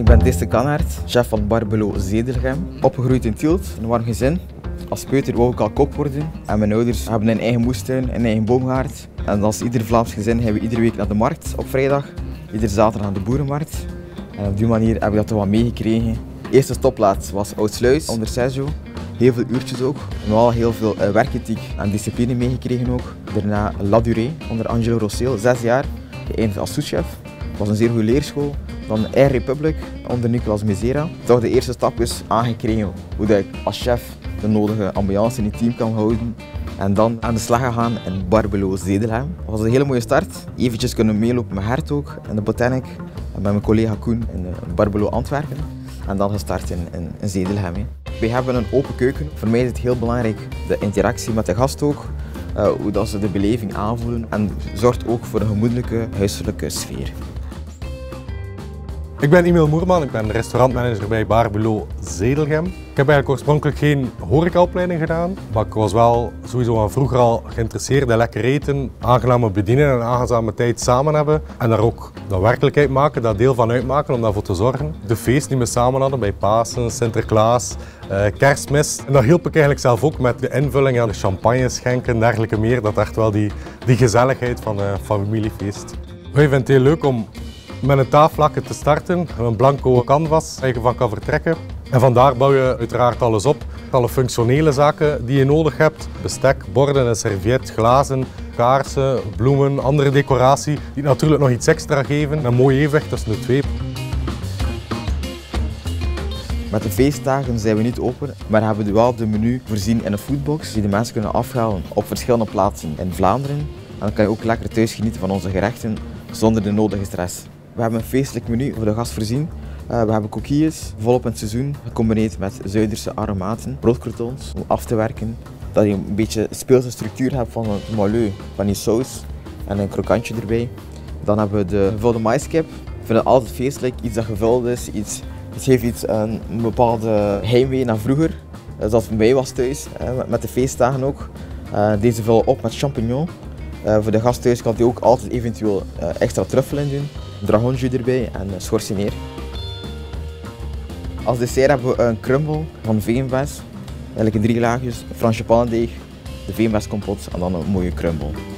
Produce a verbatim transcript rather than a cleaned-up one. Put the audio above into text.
ben Diste Kannaert, chef van Bar Below Zedelgem. Opgegroeid in Tielt, een warm gezin. Als peuter wou ik al kok worden. En mijn ouders hebben een eigen moestuin, een eigen boomgaard. En als ieder Vlaams gezin gaan we iedere week naar de markt op vrijdag. Iedere zaterdag naar de boerenmarkt. En op die manier heb ik dat toch wat meegekregen. De eerste stopplaats was Oudsluis, onder Sergio. Heel veel uurtjes ook. En wel heel veel uh, werkethiek en discipline meegekregen ook. Daarna La Durée, onder Angelo Rosseel, zes jaar. Geëindigd als souschef. Het was een zeer goede leerschool. Dan Air Republic, onder Nicolas Mezera. Toch de eerste stap is aangekregen hoe dat ik als chef de nodige ambiance in het team kan houden. En dan aan de slag gegaan in Bar Below Zedelgem. Dat was een hele mooie start. Eventjes kunnen meelopen met Gert ook in de Botanic. En met mijn collega Koen in Bar Below Antwerpen. En dan gestart in, in, in Zedelgem. We hebben een open keuken. Voor mij is het heel belangrijk de interactie met de gast ook. Uh, hoe dat ze de beleving aanvoelen. En zorgt ook voor een gemoedelijke, huiselijke sfeer. Ik ben Emil Moerman, ik ben restaurantmanager bij Bar Below Zedelgem. Ik heb eigenlijk oorspronkelijk geen horecaopleiding gedaan, maar ik was wel sowieso van vroeger al geïnteresseerd in lekker eten, aangename bedienen en aangename tijd samen hebben. En daar ook de werkelijkheid maken, daar deel van uitmaken om daarvoor te zorgen. De feesten die we samen hadden bij Pasen, Sinterklaas, uh, Kerstmis. En dat hielp ik eigenlijk zelf ook met de invulling aan de champagne schenken en dergelijke meer. Dat echt wel die, die gezelligheid van een familiefeest. Ik vind het heel leuk om met een tafellaken te starten, een blanco canvas waar je van kan vertrekken. En vandaar bouw je uiteraard alles op. Alle functionele zaken die je nodig hebt. Bestek, borden, een serviet, glazen, kaarsen, bloemen, andere decoratie. Die natuurlijk nog iets extra geven. Een mooi evenwicht tussen de twee. Met de feestdagen zijn we niet open, maar hebben we wel de menu voorzien in een foodbox die de mensen kunnen afhalen op verschillende plaatsen in Vlaanderen. En dan kan je ook lekker thuis genieten van onze gerechten zonder de nodige stress. We hebben een feestelijk menu voor de gast voorzien. Uh, we hebben coquilles, volop in het seizoen, gecombineerd met Zuiderse aromaten, broodcroutons om af te werken. Dat je een beetje speelse structuur hebt van het moelleux, van die saus en een krokantje erbij. Dan hebben we de gevulde maiskip. Ik vind het altijd feestelijk, iets dat gevuld is, iets, het geeft iets, een, een bepaalde heimwee naar vroeger. Uh, zoals bij mij was thuis, uh, met de feestdagen ook. Uh, deze vullen op met champignon. Uh, voor de gast thuis kan hij ook altijd eventueel uh, extra truffel in doen. Dragonjus erbij en schorseneer. Als dessert hebben we een crumble van veenbes, eigenlijk in drie laagjes, Fransje pannendeeg, de veenbescompot en dan een mooie crumble.